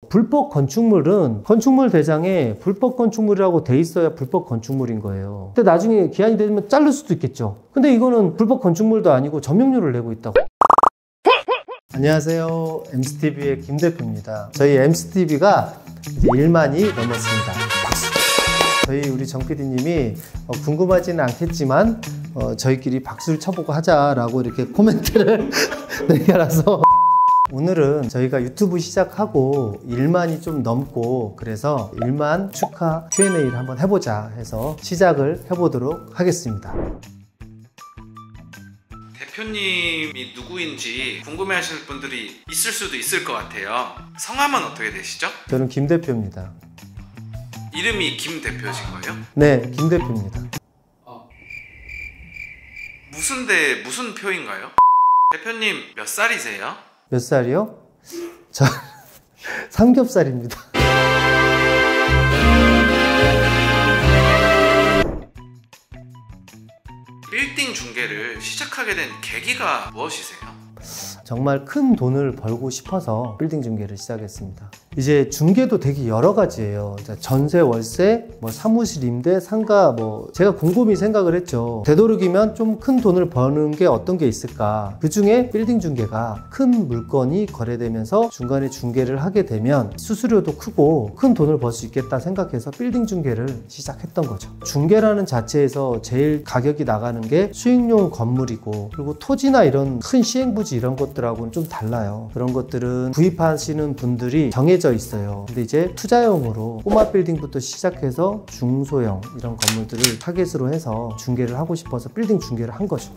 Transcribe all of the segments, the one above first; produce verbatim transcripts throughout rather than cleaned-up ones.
불법 건축물은 건축물 대장에 불법 건축물이라고 돼 있어야 불법 건축물인 거예요. 근데 나중에 기한이 되면 자를 수도 있겠죠. 근데 이거는 불법 건축물도 아니고 점용료를 내고 있다고. 안녕하세요. 엠씨티비의 김 대표입니다. 저희 엠씨티비가 이제 일만이 넘었습니다. 박수! 저희 우리 정 피디님이 어, 궁금하지는 않겠지만 어, 저희끼리 박수를 쳐보고 하자라고 이렇게 코멘트를 내려서 오늘은 저희가 유튜브 시작하고 일만이 좀 넘고 그래서 일만 축하 큐 앤 에이를 한번 해보자 해서 시작을 해보도록 하겠습니다. 대표님이 누구인지 궁금해하시는 분들이 있을 수도 있을 것 같아요. 성함은 어떻게 되시죠? 저는 김 대표입니다. 이름이 김 대표신 거예요? 네, 김 대표입니다. 어. 무슨 대 무슨 표인가요? 대표님 몇 살이세요? 몇 살이요? 저 삼겹살입니다. 빌딩 중개를 시작하게 된 계기가 무엇이세요? 정말 큰 돈을 벌고 싶어서 빌딩 중개를 시작했습니다. 이제 중개도 되게 여러 가지예요. 전세, 월세, 뭐 사무실 임대, 상가, 뭐 제가 곰곰이 생각을 했죠. 되도록이면 좀 큰 돈을 버는 게 어떤 게 있을까? 그 중에 빌딩 중개가 큰 물건이 거래되면서 중간에 중개를 하게 되면 수수료도 크고 큰 돈을 벌 수 있겠다 생각해서 빌딩 중개를 시작했던 거죠. 중개라는 자체에서 제일 가격이 나가는 게 수익용 건물이고, 그리고 토지나 이런 큰 시행부지 이런 것들하고는 좀 달라요. 그런 것들은 구입하시는 분들이 정해져 있어요. 근데 이제 투자용으로 꼬마 빌딩부터 시작해서 중소형 이런 건물들을 타겟으로 해서 중개를 하고 싶어서 빌딩 중개를 한 거죠.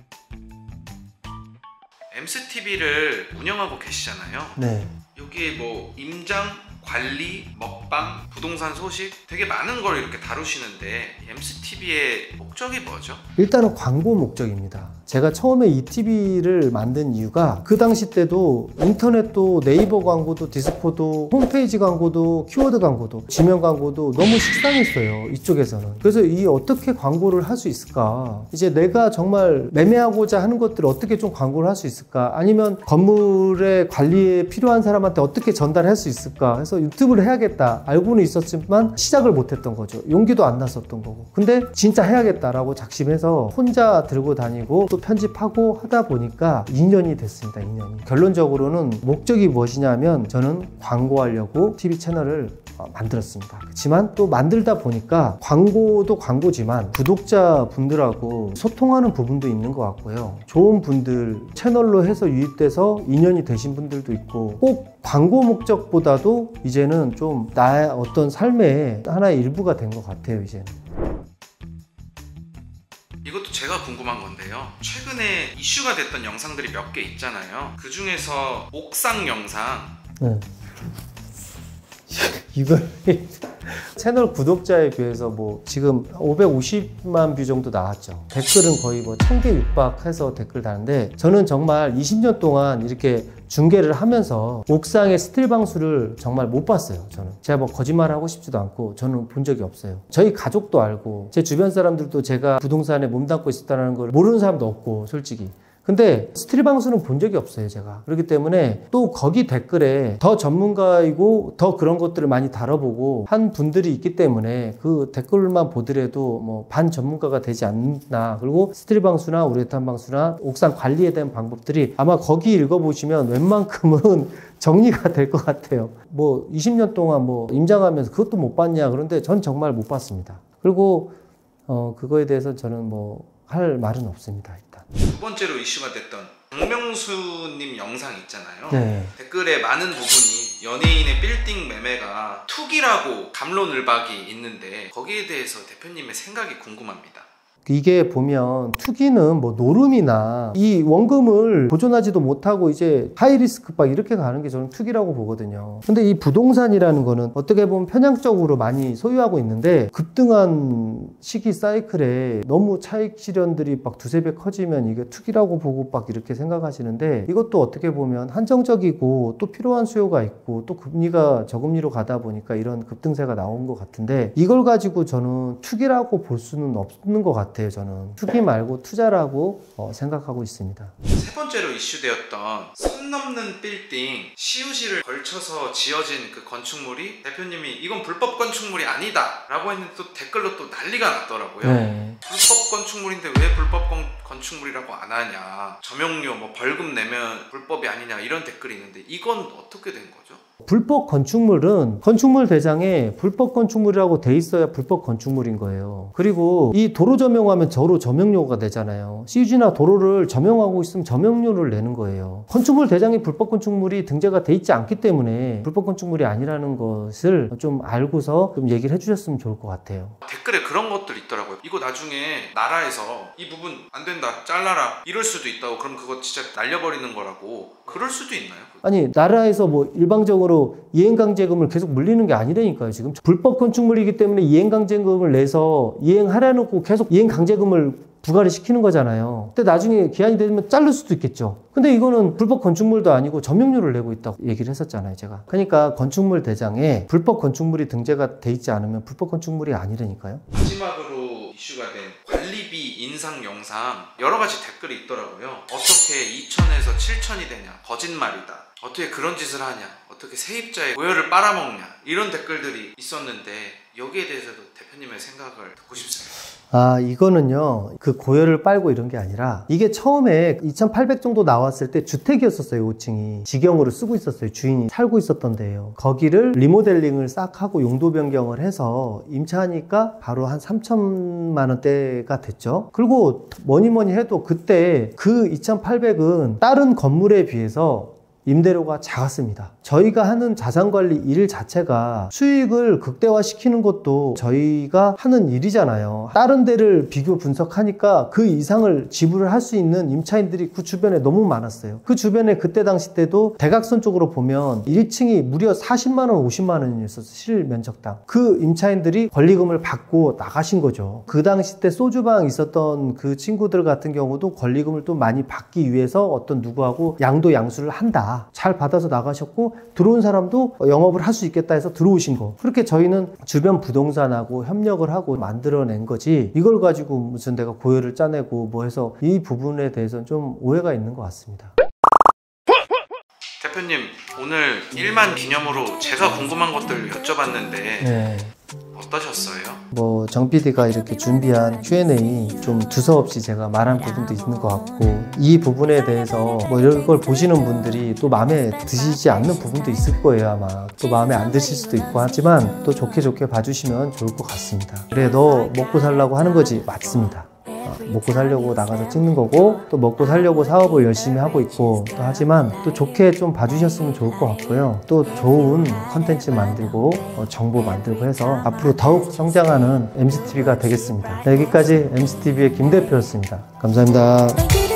엠씨티비를 운영하고 계시잖아요. 네. 여기에 뭐 임장, 관리, 먹방, 부동산 소식 되게 많은 걸 이렇게 다루시는데 엠씨티비의 목적이 뭐죠? 일단은 광고 목적입니다. 제가 처음에 이 티비를 만든 이유가 그 당시 때도 인터넷도 네이버 광고도 디스코도 홈페이지 광고도 키워드 광고도 지명 광고도 너무 식상했어요. 이쪽에서는. 그래서 이 어떻게 광고를 할 수 있을까? 이제 내가 정말 매매하고자 하는 것들을 어떻게 좀 광고를 할 수 있을까? 아니면 건물의 관리에 필요한 사람한테 어떻게 전달할 수 있을까? 해서 유튜브를 해야겠다 알고는 있었지만 시작을 못했던 거죠. 용기도 안 났었던 거고. 근데 진짜 해야겠다라고 작심해서 혼자 들고 다니고 또 편집하고 하다 보니까 이 년이 됐습니다. 이 년이. 결론적으로는 목적이 무엇이냐면 저는 광고하려고 티비 채널을 만들었습니다. 그렇지만 또 만들다 보니까 광고도 광고지만 구독자 분들하고 소통하는 부분도 있는 것 같고요. 좋은 분들 채널로 해서 유입돼서 인연이 되신 분들도 있고, 꼭 광고 목적보다도 이제는 좀 나의 어떤 삶의 하나의 일부가 된 것 같아요. 이제는. 이것도 제가 궁금한 건데요. 최근에 이슈가 됐던 영상들이 몇 개 있잖아요. 그 중에서 옥상 영상. 네. 이걸 채널 구독자에 비해서 뭐 지금 오백오십만 뷰 정도 나왔죠. 댓글은 거의 뭐 천 개 육박해서 댓글 다는데, 저는 정말 이십 년 동안 이렇게 중개를 하면서 옥상의 스틸 방수를 정말 못 봤어요. 저는 제가 뭐 거짓말 하고 싶지도 않고 저는 본 적이 없어요. 저희 가족도 알고 제 주변 사람들도 제가 부동산에 몸담고 있었다는 걸 모르는 사람도 없고 솔직히. 근데 스틸 방수는 본 적이 없어요, 제가. 그렇기 때문에 또 거기 댓글에 더 전문가이고 더 그런 것들을 많이 다뤄보고 한 분들이 있기 때문에 그 댓글만 보더라도 뭐 반 전문가가 되지 않나. 그리고 스틸 방수나 우레탄 방수나 옥상 관리에 대한 방법들이 아마 거기 읽어보시면 웬만큼은 정리가 될 것 같아요. 뭐 이십 년 동안 뭐 임장하면서 그것도 못 봤냐. 그런데 전 정말 못 봤습니다. 그리고 어 그거에 대해서 저는 뭐 할 말은 없습니다. 일단. 두 번째로 이슈가 됐던 박명수님 영상 있잖아요. 네. 댓글에 많은 부분이 연예인의 빌딩 매매가 투기라고 갑론을박이 있는데 거기에 대해서 대표님의 생각이 궁금합니다. 이게 보면 투기는 뭐 노름이나 이 원금을 보존하지도 못하고 이제 하이리스크 박 이렇게 가는 게 저는 투기라고 보거든요. 근데 이 부동산이라는 거는 어떻게 보면 편향적으로 많이 소유하고 있는데, 급등한 시기 사이클에 너무 차익 실현들이 막 두세 배 커지면 이게 투기라고 보고 막 이렇게 생각하시는데, 이것도 어떻게 보면 한정적이고 또 필요한 수요가 있고 또 금리가 저금리로 가다 보니까 이런 급등세가 나온 것 같은데, 이걸 가지고 저는 투기라고 볼 수는 없는 것 같아요. 같아요. 저는 투기 말고 투자라고 어, 생각하고 있습니다. 세 번째로 이슈되었던 선 넘는 빌딩, 시우시를 걸쳐서 지어진 그 건축물이 대표님이 이건 불법 건축물이 아니다 라고 했는데 또 댓글로 또 난리가 났더라고요. 네. 불법 건축물인데 왜 불법 건, 건축물이라고 안 하냐, 점용료 뭐 벌금 내면 불법이 아니냐 이런 댓글이 있는데 이건 어떻게 된 거죠? 불법 건축물은 건축물 대장에 불법 건축물이라고 돼 있어야 불법 건축물인 거예요. 그리고 이 도로 점용하면 도로 점용료가 되잖아요. 씨유지나 도로를 점용하고 있으면 점용료를 내는 거예요. 건축물 대장에 불법 건축물이 등재가 돼 있지 않기 때문에 불법 건축물이 아니라는 것을 좀 알고서 좀 얘기를 해주셨으면 좋을 것 같아요. 댓글에 그런 것들 있더라고요. 이거 나중에 나라에서 이 부분 안 된다, 잘라라 이럴 수도 있다고. 그럼 그거 진짜 날려버리는 거라고. 그럴 수도 있나요? 아니, 나라에서 뭐 일방적으로 이행강제금을 계속 물리는 게 아니라니까요. 지금 불법 건축물이기 때문에 이행강제금을 내서 이행하려놓고 계속 이행강제금을 부과를 시키는 거잖아요. 근데 나중에 기한이 되면 자를 수도 있겠죠. 근데 이거는 불법 건축물도 아니고 점용료를 내고 있다고 얘기를 했었잖아요, 제가. 그러니까 건축물 대장에 불법 건축물이 등재가 돼 있지 않으면 불법 건축물이 아니라니까요. 마지막으로 이슈가 된 관리비 인상 영상 여러 가지 댓글이 있더라고요. 어떻게 이천에서 칠천이 되냐, 거짓말이다, 어떻게 그런 짓을 하냐, 어떻게 세입자의 고열을 빨아먹냐 이런 댓글들이 있었는데 여기에 대해서도 대표님의 생각을 듣고 싶습니다. 아, 이거는요, 그 고열을 빨고 이런 게 아니라, 이게 처음에 이천팔백 정도 나왔을 때 주택이었었어요, 오 층이. 직영으로 쓰고 있었어요. 주인이 살고 있었던 데예요. 거기를 리모델링을 싹 하고 용도 변경을 해서 임차하니까 바로 한 삼천만 원대가 됐죠. 그리고 뭐니 뭐니 해도 그때 그 이천팔백은 다른 건물에 비해서 임대료가 작았습니다. 저희가 하는 자산관리 일 자체가 수익을 극대화시키는 것도 저희가 하는 일이잖아요. 다른 데를 비교 분석하니까 그 이상을 지불을 할 수 있는 임차인들이 그 주변에 너무 많았어요. 그 주변에 그때 당시 때도 대각선 쪽으로 보면 일 층이 무려 사십만 원, 오십만 원이었어요. 실면적당. 그 임차인들이 권리금을 받고 나가신 거죠. 그 당시 때 소주방 있었던 그 친구들 같은 경우도 권리금을 또 많이 받기 위해서 어떤 누구하고 양도 양수를 한다. 잘 받아서 나가셨고 들어온 사람도 영업을 할 수 있겠다 해서 들어오신 거. 그렇게 저희는 주변 부동산하고 협력을 하고 만들어낸 거지, 이걸 가지고 무슨 내가 고열을 짜내고 뭐 해서 이 부분에 대해서는 좀 오해가 있는 것 같습니다. 대표님, 오늘 일만 기념으로 제가 궁금한 것들 여쭤봤는데 네. 어떠셨어요? 뭐 정 피디가 이렇게 준비한 큐 앤 에이 좀 두서없이 제가 말한 부분도 있는 것 같고, 이 부분에 대해서 뭐 이런 걸 보시는 분들이 또 마음에 드시지 않는 부분도 있을 거예요. 아마 또 마음에 안 드실 수도 있고 하지만 또 좋게 좋게 봐주시면 좋을 것 같습니다. 그래, 너 먹고 살라고 하는 거지? 맞습니다. 먹고 살려고 나가서 찍는 거고, 또 먹고 살려고 사업을 열심히 하고 있고, 또 하지만 또 좋게 좀 봐주셨으면 좋을 것 같고요. 또 좋은 컨텐츠 만들고 어, 정보 만들고 해서 앞으로 더욱 성장하는 엠씨티비가 되겠습니다. 여기까지 엠씨티비의 김 대표였습니다. 감사합니다.